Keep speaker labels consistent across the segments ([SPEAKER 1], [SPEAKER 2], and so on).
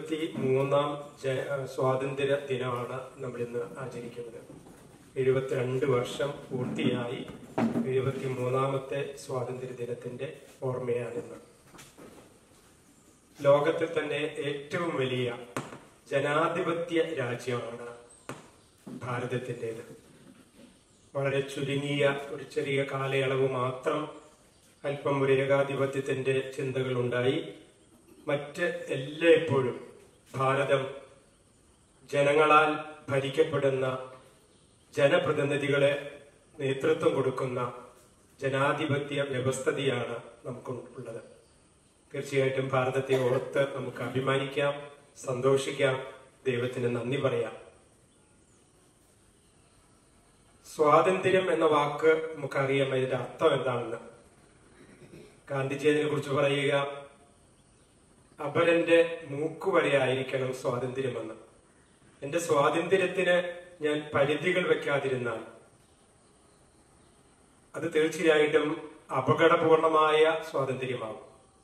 [SPEAKER 1] 73-ാം സ്വാതന്ത്ര്യ ദിനമാണ് നമ്മളിന്ന് ആചരിക്കുന്നത്. 72 വർഷം പൂർത്തിയായി 73-ാമത്തെ സ്വാതന്ത്ര്യ ദിനത്തിന്റെ ഓർമ്മയാണിന്ന്. ലോകത്തിൽ തന്നെ ഏറ്റവും വലിയ ജനാധിപത്യ രാജ്യമാണ് ഭാരതത്തിൻ്റെത്. വളരെ ചുരുങ്ങിയ ഒരു ചെറിയ കാലയളവ് മാത്രം അല്പം ഒരു ഏകാധിപത്യത്തിന്റെ ചിന്തകളുണ്ടായി. മറ്റ് എല്ലായ്പ്പോഴും ഭാരതം ജനങ്ങളാൽ ഭരിക്കപ്പെടുന്ന, ജനപ്രതിനിധികളെ നേതൃത്വം കൊടുക്കുന്ന ജനാധിപത്യ വ്യവസ്ഥിതിയാണ് നമുക്കുള്ളത്. തീർച്ചയായിട്ടും ഭാരതത്തെ ഓർത്ത് നമുക്ക് അഭിമാനിക്കാം, സന്തോഷിക്കാം, ദൈവത്തിന് നന്ദി പറയാം. സ്വാതന്ത്ര്യം എന്ന വാക്ക് നമുക്കറിയാം അതിന്റെ അർത്ഥം എന്താണെന്ന്. ഗാന്ധിജി അതിനെ കുറിച്ച് പറയുക, അപരന്റെ മൂക്കുവരെ ആയിരിക്കണം സ്വാതന്ത്ര്യമെന്ന്. എന്റെ സ്വാതന്ത്ര്യത്തിന് ഞാൻ പരിധികൾ വെക്കാതിരുന്നാൽ അത് തീർച്ചയായിട്ടും അപകടപൂർണമായ സ്വാതന്ത്ര്യമാകും.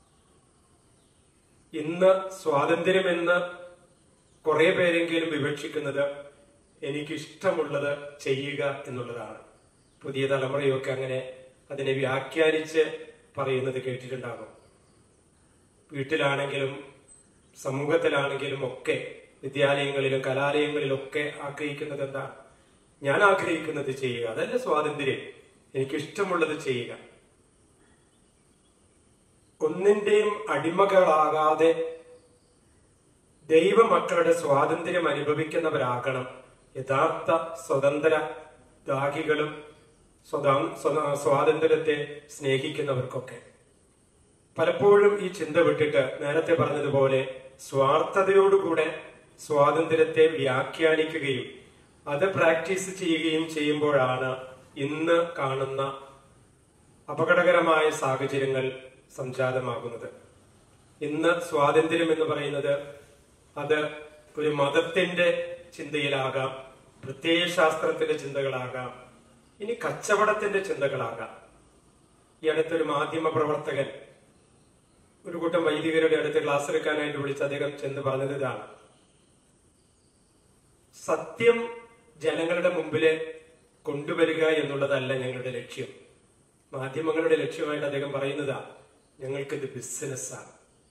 [SPEAKER 1] ഇന്ന് സ്വാതന്ത്ര്യമെന്ന് കുറെ പേരെങ്കിലും വിവക്ഷിക്കുന്നത് എനിക്കിഷ്ടമുള്ളത് ചെയ്യുക എന്നുള്ളതാണ്. പുതിയ തലമുറയൊക്കെ അങ്ങനെ അതിനെ വ്യാഖ്യാനിച്ച് പറയുന്നത് കേട്ടിട്ടുണ്ടാകും. വീട്ടിലാണെങ്കിലും സമൂഹത്തിലാണെങ്കിലും ഒക്കെ, വിദ്യാലയങ്ങളിലും കലാലയങ്ങളിലൊക്കെ ആഗ്രഹിക്കുന്നത് എന്താ? ഞാൻ ആഗ്രഹിക്കുന്നത് ചെയ്യുക, അതല്ല സ്വാതന്ത്ര്യം. എനിക്കിഷ്ടമുള്ളത് ചെയ്യുക. ഒന്നിന്റെയും അടിമകളാകാതെ ദൈവമക്കളുടെ സ്വാതന്ത്ര്യം അനുഭവിക്കുന്നവരാകണം യഥാർത്ഥ സ്വതന്ത്ര ദാഹികളും സ്വാതന്ത്ര്യത്തെ സ്നേഹിക്കുന്നവർക്കൊക്കെ. പലപ്പോഴും ഈ ചിന്ത വിട്ടിട്ട് നേരത്തെ പറഞ്ഞതുപോലെ സ്വാർത്ഥതയോടുകൂടെ സ്വാതന്ത്ര്യത്തെ വ്യാഖ്യാനിക്കുകയും അത് പ്രാക്ടീസ് ചെയ്യുകയും ചെയ്യുമ്പോഴാണ് ഇന്ന് കാണുന്ന അപകടകരമായ സാഹചര്യങ്ങൾ സംജാതമാകുന്നത്. ഇന്ന് സ്വാതന്ത്ര്യം എന്ന് പറയുന്നത് അത് ഒരു മതത്തിന്റെ ചിന്തയിലാകാം, പ്രത്യയശാസ്ത്രത്തിന്റെ ചിന്തകളാകാം, ഇനി കച്ചവടത്തിന്റെ ചിന്തകളാകാം. ഈ അടുത്തൊരു മാധ്യമ പ്രവർത്തകൻ ഒരു കൂട്ടം വൈദികരുടെ അടുത്ത് ക്ലാസ് എടുക്കാനായിട്ട് വിളിച്ച് അദ്ദേഹം ചെന്ന് പറഞ്ഞത് ഇതാണ്: സത്യം ജനങ്ങളുടെ മുമ്പില് കൊണ്ടുവരിക എന്നുള്ളതല്ല ഞങ്ങളുടെ ലക്ഷ്യം. മാധ്യമങ്ങളുടെ ലക്ഷ്യമായിട്ട് അദ്ദേഹം പറയുന്നതാ, ഞങ്ങൾക്കിത് ബിസിനസ്സാണ്.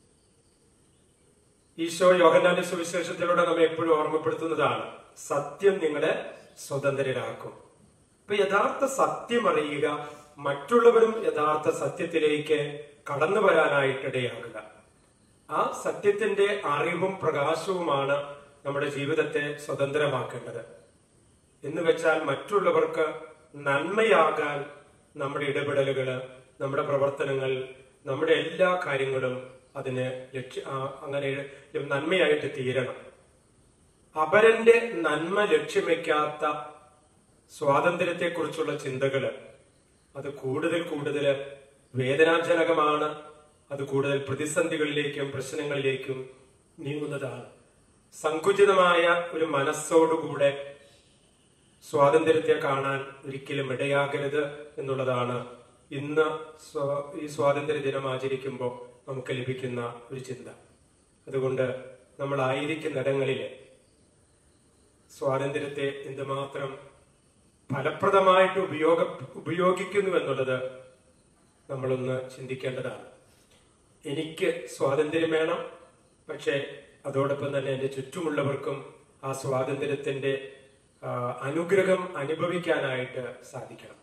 [SPEAKER 1] ഈശോ യോഹന്നാന്റെ സുവിശേഷത്തിലൂടെ നമ്മെ എപ്പോഴും ഓർമ്മപ്പെടുത്തുന്നതാണ്, സത്യം നിങ്ങളെ സ്വതന്ത്രരാക്കും. അപ്പൊ യഥാർത്ഥ സത്യം അറിയുക, മറ്റുള്ളവരും യഥാർത്ഥ സത്യത്തിലേക്ക് കടന്നു വരാനായിട്ടിടയാകുക. ആ സത്യത്തിന്റെ അറിവും പ്രകാശവുമാണ് നമ്മുടെ ജീവിതത്തെ സ്വതന്ത്രമാക്കേണ്ടത്. എന്ന് വെച്ചാൽ മറ്റുള്ളവർക്ക് നന്മയാകാൻ നമ്മുടെ ഇടപെടലുകള്, നമ്മുടെ പ്രവർത്തനങ്ങൾ, നമ്മുടെ എല്ലാ കാര്യങ്ങളും അതിന് അങ്ങനെ നന്മയായിട്ട് തീരണം. അപരന്റെ നന്മ ലക്ഷ്യം വെക്കാത്ത സ്വാതന്ത്ര്യത്തെ കുറിച്ചുള്ള ചിന്തകള് അത് കൂടുതൽ വേദനാജനകമാണ്. അത് കൂടുതൽ പ്രതിസന്ധികളിലേക്കും പ്രശ്നങ്ങളിലേക്കും നീങ്ങുന്നതാണ്. സങ്കുചിതമായ ഒരു മനസ്സോടുകൂടെ സ്വാതന്ത്ര്യത്തെ കാണാൻ ഒരിക്കലും ഇടയാകരുത് എന്നുള്ളതാണ് ഇന്ന് ഈ സ്വാതന്ത്ര്യ ദിനം ആചരിക്കുമ്പോൾ നമുക്ക് ലഭിക്കുന്ന ഒരു ചിന്ത. അതുകൊണ്ട് നമ്മളായിരിക്കുന്നിടങ്ങളിലെ സ്വാതന്ത്ര്യത്തെ എന്തുമാത്രം ഫലപ്രദമായിട്ട് ഉപയോഗിക്കുന്നു എന്നുള്ളത് നമ്മളൊന്ന് ചിന്തിക്കേണ്ടതാണ്. എനിക്ക് സ്വാതന്ത്ര്യം വേണം, പക്ഷെ അതോടൊപ്പം തന്നെ എൻ്റെ ചുറ്റുമുള്ളവർക്കും ആ സ്വാതന്ത്ര്യത്തിന്റെ അനുഗ്രഹം അനുഭവിക്കാനായിട്ട് സാധിക്കണം.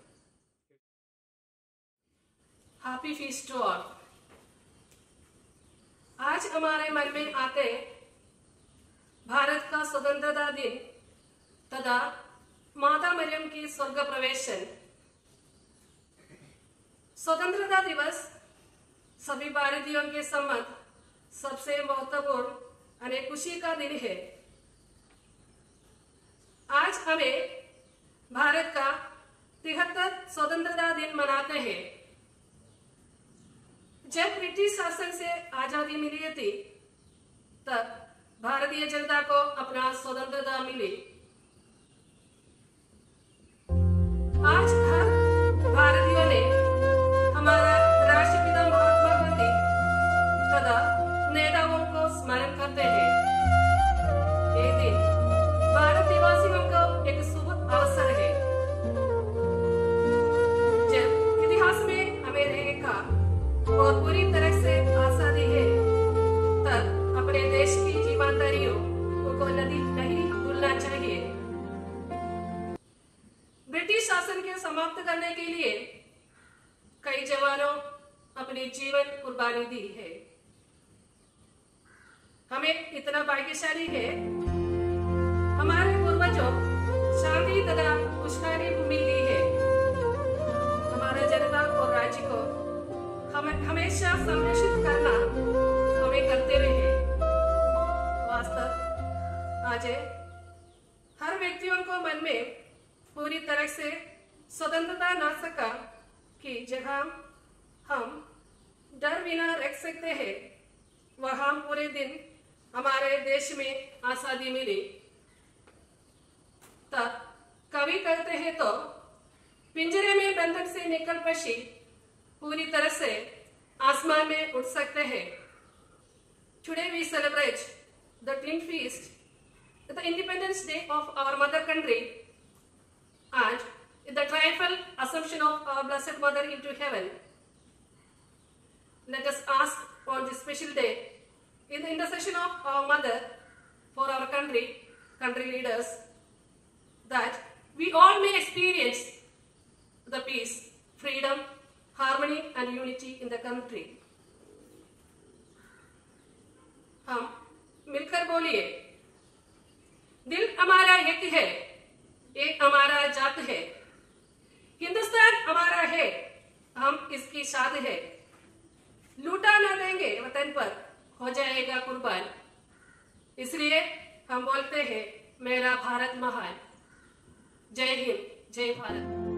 [SPEAKER 2] Happy feast to all. आज हमारे मन में आते भारत का स्वतंत्रता दिन तथा माता मरियम की स्वर्ग प्रवेशन। स्वतंत्रता दिवस सभी भारतीयों के सम्मत सबसे महत्वपूर्ण और खुशी का दिन है। आज हमें भारत का 73 स्वतंत्रता दिन मनाते हैं। जब ब्रिटिश शासन से आजादी मिली थी तब भारतीय जनता को अपना स्वतंत्रता मिली। आज हर भारतीयों ने हमारा राष्ट्रपिता महात्मा गांधी तथा नेताओं को स्मरण करते हैं। शासन के समाप्त करने के लिए कई जवानों अपने जीवन कुर्बानी दी है। हमें इतना भाग्यशाली है, हमारे पूर्वजों शांति तथा खुशहाली भूमि दी है। हमारे जनता और राज्य को हमेशा संरक्षित करना हमें कर्तव्य है। वास्तव आज हर व्यक्तियों को मन में पूरी तरह से स्वतंत्रता न सका कि जहां हम डर बिना रख सकते हैं, वहां पूरे दिन हमारे देश में आजादी मिली। तब कवि कहते हैं तो पिंजरे में बंधन से निकल पक्षी पूरी तरह से आसमान में उड़ सकते हैं। Today we celebrate the twin feast, the Independence Day of our mother country, and the triumphal assumption of our Blessed Mother into heaven. Let us ask on this special day, in the intercession of our mother for our country leaders, that we all may experience the peace, freedom, harmony and unity in the country. हम मिलकर बोलिए, दिल हमारा एक है, एक हमारा जात है, हिंदुस्तान हमारा है, हम इसकी शाद है, लूटा न देंगे वतन पर, हो जाएगा कुर्बान। इसलिए हम बोलते हैं, मेरा भारत महान। जय हिंद, जय भारत।